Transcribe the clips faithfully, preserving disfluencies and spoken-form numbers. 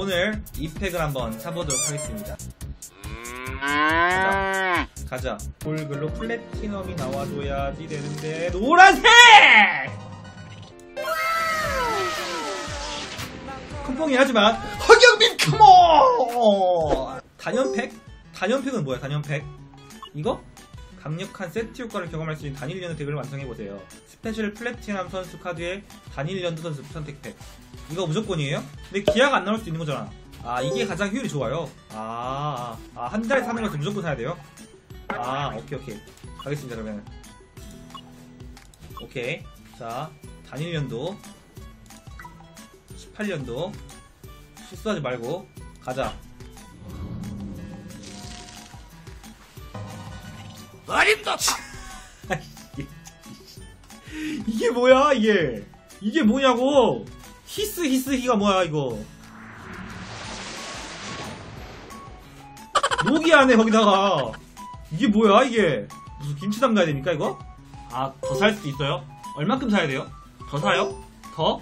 오늘 이 팩을 한번 사보도록 하겠습니다. 가자, 가자. 골글로 플래티넘이 나와줘야지 되는데 노란색! 컴펑이 하지만 허경민 컴온! 단연팩? 단연팩은 뭐야 단연팩? 이거? 강력한 세트 효과를 경험할 수 있는 단일 연두 덱을 완성해보세요. 스페셜 플래티넘 선수 카드의 단일 연두 선수 선택팩. 이거 무조건이에요? 근데 기아가 안 나올 수 있는 거잖아. 아, 이게 가장 효율이 좋아요. 아, 아, 한 달에 사는 걸 무조건 사야 돼요? 아, 오케이, 오케이. 가겠습니다, 그러면. 오케이. 자, 단일 연도. 십팔 년도. 실수하지 말고. 가자. 어림도 이게 뭐야, 이게. 이게 뭐냐고. 히스, 히스, 히가 뭐야, 이거. 녹이 안에 거기다가. 이게 뭐야, 이게. 무슨 김치 담가야 됩니까, 이거? 아, 더 살 수도 있어요? 얼마큼 사야 돼요? 더 사요? 더?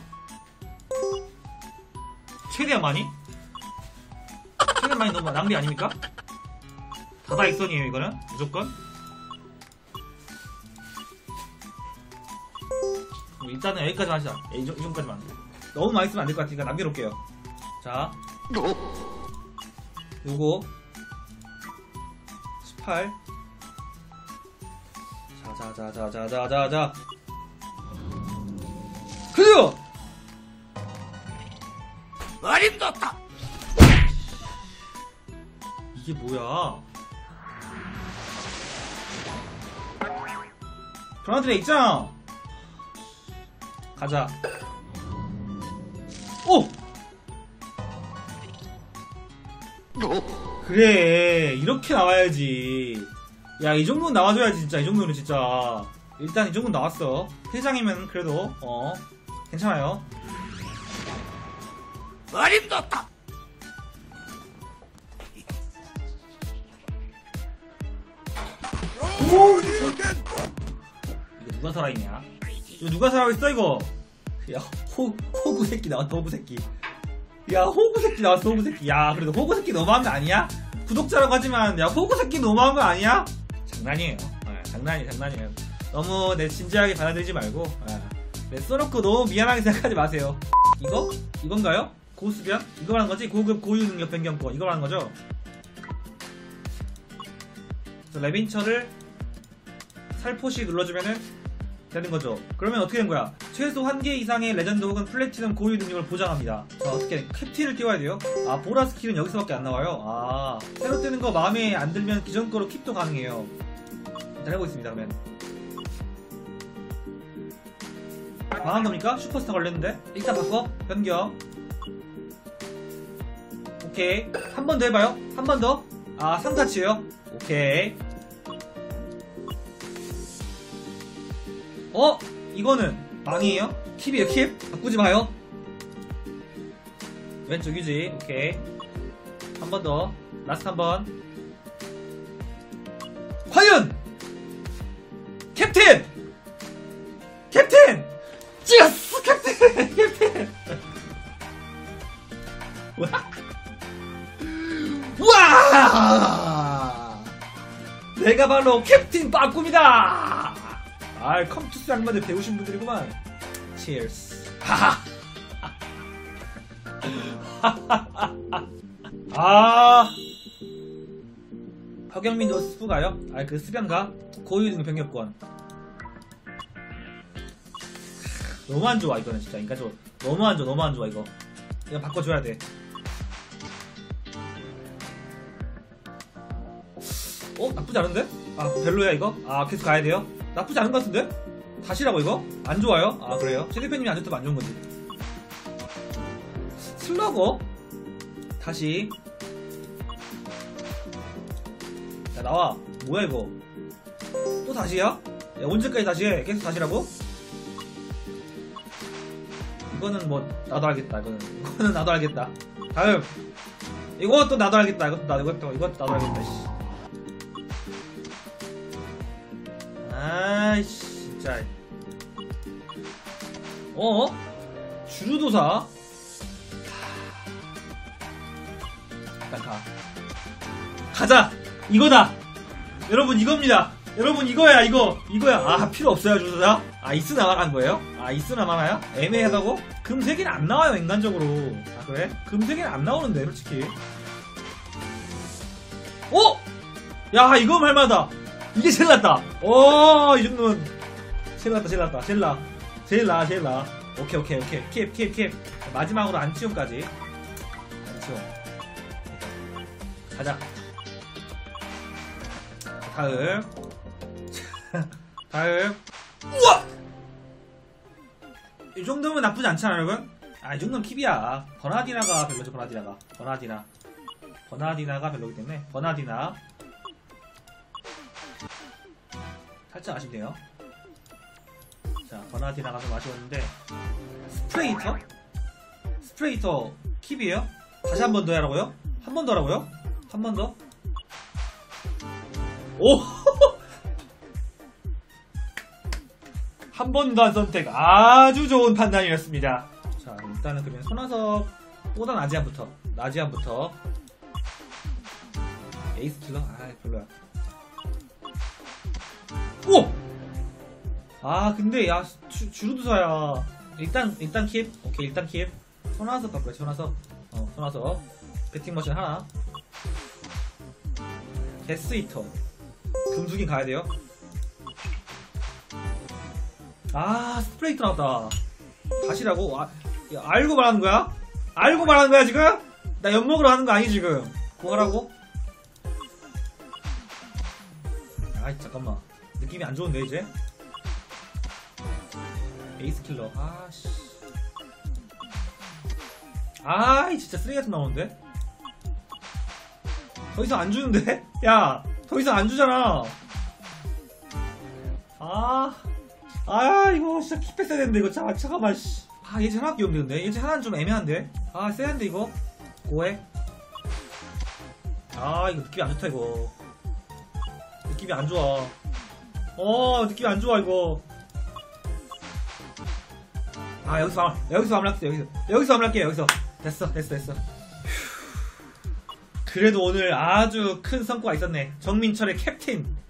최대한 많이? 최대한 많이 너무 낭비 아닙니까? 다다 익선이에요, 이거는? 무조건? 일단은 여기까지만 하자. 이 정도까지만. 너무 많이 쓰면 안 될 것 같으니까 남겨놓을게요. 자, 요거 십팔. 자자자자자자자자. 그래요. 어림도다. 이게 뭐야? 변화들에 있잖아. 가자. 오! 그래, 이렇게 나와야지. 야, 이 정도는 나와줘야지, 진짜. 이 정도는 진짜. 일단 이 정도는 나왔어. 회장이면 그래도, 어, 괜찮아요. 어림도다. 오! 이거 누가 살아있냐? 이거 누가 살아있어, 이거? 야, 호, 호구 새끼 나왔다, 호구 새끼. 야, 호구 새끼 나왔어, 호구 새끼. 야, 그래도 호구 새끼 너무한 거 아니야? 구독자라고 하지만, 야, 호구 새끼 너무한 거 아니야? 장난이에요. 네, 장난이, 장난이에요. 너무, 내 진지하게 받아들이지 말고, 네. 네, 써놓고 너무 미안하게 생각하지 마세요. 이거? 이건가요? 고수변? 이거 말하는 거지? 고급 고유 능력 변경권. 이거 말하는 거죠? 그래서 레빈처를 살포시 눌러주면은, 되는 거죠. 그러면 어떻게 된 거야? 최소 한 개 이상의 레전드 혹은 플래티넘 고유 능력을 보장합니다. 자, 어떻게 캡틴을 띄워야 돼요? 아, 보라 스킬은 여기서밖에 안 나와요. 아, 새로 뜨는 거 마음에 안 들면 기존 거로 킵도 가능해요. 일단 해보겠습니다. 그러면 망한 겁니까? 슈퍼스타 걸렸는데? 일단 바꿔. 변경. 오케이. 한 번 더 해봐요. 한 번 더. 아, 상타치예요. 오케이. 어? 이거는 망이에요? 킵이에요, 킵? 바꾸지 마요. 왼쪽 유지. 오케이. 한 번 더. 라스트 한 번. 과연! 캡틴! 캡틴! 찍었어! 캡틴! 캡틴! 와! 내가 바로 캡틴 빠꿈이다! 아, 컴투스 양반들 배우신 분들이구만. 치얼스. 아, 허경민도 스프가요? 아, 그 스변가? 고유 등급 변경권. 너무 안 좋아, 이거는 진짜. 인간적으로. 너무 안 좋아, 너무 안 좋아, 이거. 이거 바꿔줘야 돼. 어? 나쁘지 않은데? 아, 별로야, 이거? 아, 계속 가야 돼요? 나쁘지 않은 것 같은데? 다시라고 이거? 안 좋아요? 아, 그래요? 최대표님이 안 좋다면 안 좋은 거지. 슬러거? 다시. 야, 나와. 뭐야, 이거? 또 다시야? 야, 언제까지 다시 해? 계속 다시라고? 이거는 뭐, 나도 알겠다, 이거는. 이거는 나도 알겠다. 다음. 이것도 나도 알겠다, 이것도 나도, 이것도, 이것도 나도 알겠다, 씨. 아이씨, 진짜. 어? 주루도사? 일단 가. 가자. 이거다. 여러분 이겁니다. 여러분 이거야 이거 이거야. 아 필요 없어요 주소자. 아 이스 나만 거예요? 아 이스 나만 와요? 애매하다고? 금 세 개는 안 나와요 인간적으로. 아 그래? 금 세 개는 안 나오는데 솔직히. 오! 야 이거 말마다 이게 제일 낫다. 오 이 정도면 제일 낫다 제일 낫다 제일 나 제일 나 제일 나. 오케이 오케이 오케이 킵 킵 킵. 마지막으로 안치용까지. 안치용 가자. 다음 다음. 우와! 이 정도면 나쁘지 않잖아 여러분? 아 이 정도면 킵이야. 버나디나가 별로죠. 버나디나가 버나디나 버나디나가 별로기 때문에 버나디나 살짝 아쉽네요. 자 버나디나가 좀 아쉬웠는데 스프레이터? 스프레이터 킵이에요? 다시 한 번 더 하라고요? 한 번 더 하라고요? 한 번 더? 오! 한 번도 한 선택. 아주 좋은 판단이었습니다. 자, 일단은 그러면 손아섭보다 나지안부터. 나지안부터. 에이스 킬러? 아, 별로야. 오! 아, 근데, 야, 주, 주루드사야. 일단, 일단 킵. 오케이, 일단 킵. 손아섭 바꿔요, 손아섭. 어, 손아섭. 배팅머신 하나. 데스히터. 금수긴 가야돼요. 아 스프레이트 나왔다. 다시라고? 아, 야, 알고 말하는 거야? 알고 말하는 거야 지금? 나 엿먹으러 하는 거 아니 지금? 뭐 하라고? 아이 잠깐만 느낌이 안 좋은데 이제? 에이스 킬러 아씨 아이 진짜 쓰레기 같은 나오는데? 더 이상 안 주는데? 야 더 이상 안 주잖아. 아, 아 이거 진짜 킵했어야 되는데 이거 자, 잠깐만 씨. 아 예제 하나 귀엽네 근데 예제 하나는 좀 애매한데. 아 세한데 이거 고해. 아 이거 느낌이 안 좋다 이거. 느낌이 안 좋아. 어 느낌이 안 좋아 이거. 아 여기서 마, 여기서 마무리할게요. 여기서 여기서 마무리할게요. 여기서 됐어 됐어 됐어. 그래도 오늘 아주 큰 성과가 있었네. 정민철의 캡틴